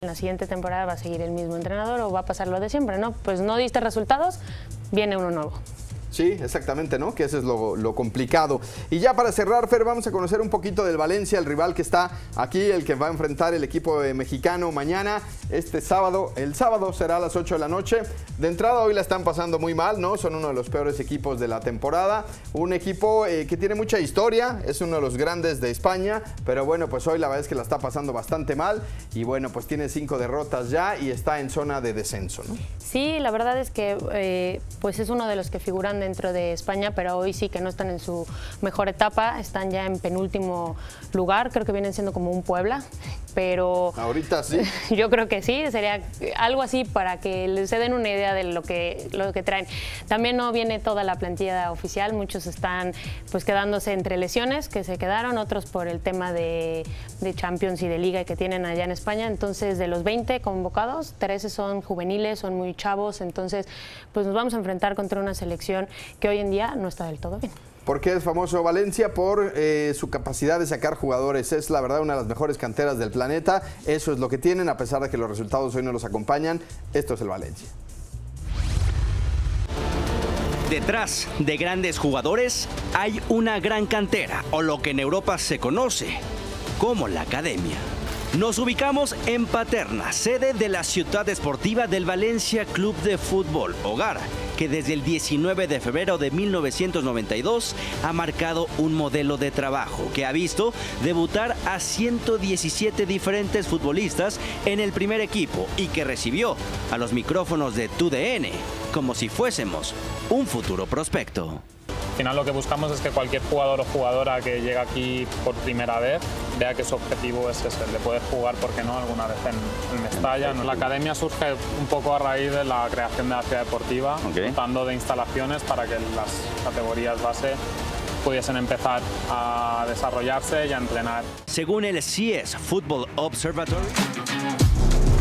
En la siguiente temporada va a seguir el mismo entrenador o va a pasar lo de siempre, ¿no? Pues no diste resultados, viene uno nuevo. Sí, exactamente, ¿no? Que eso es lo complicado. Y ya para cerrar, Fer, vamos a conocer un poquito del Valencia, el rival que está aquí, el que va a enfrentar el equipo mexicano mañana, este sábado. El sábado será a las 8 de la noche. De entrada hoy la están pasando muy mal, ¿no? Son uno de los peores equipos de la temporada. Un equipo que tiene mucha historia, es uno de los grandes de España, pero bueno, pues hoy la verdad es que la está pasando bastante mal. Y bueno, pues tiene 5 derrotas ya y está en zona de descenso, ¿no? Sí, la verdad es que pues es uno de los que figuran dentro de España, pero hoy sí que no están en su mejor etapa, están ya en penúltimo lugar, creo que vienen siendo como un Puebla, pero... Ahorita sí. Yo creo que sí, sería algo así para que se den una idea de lo que traen. También no viene toda la plantilla oficial, muchos están pues quedándose entre lesiones, que se quedaron, otros por el tema de Champions y de Liga que tienen allá en España, entonces de los 20 convocados, 13 son juveniles, son muy chavos, entonces pues nos vamos a enfrentar contra una selección que hoy en día no está del todo bien. ¿Por qué es famoso Valencia? Por su capacidad de sacar jugadores. Es la verdad una de las mejores canteras del planeta. Eso es lo que tienen, a pesar de que los resultados hoy no los acompañan. Esto es el Valencia. Detrás de grandes jugadores hay una gran cantera, o lo que en Europa se conoce como la academia. Nos ubicamos en Paterna, sede de la ciudad esportiva del Valencia Club de Fútbol, hogar que desde el 19 de febrero de 1992 ha marcado un modelo de trabajo que ha visto debutar a 117 diferentes futbolistas en el primer equipo y que recibió a los micrófonos de TUDN como si fuésemos un futuro prospecto. Al final lo que buscamos es que cualquier jugador o jugadora que llega aquí por primera vez vea que su objetivo es ese, de poder jugar, ¿por qué no?, alguna vez en Mestalla. La academia surge un poco a raíz de la creación de la ciudad deportiva, dotando de instalaciones para que las categorías base pudiesen empezar a desarrollarse y a entrenar. Según el CS Football Observatory,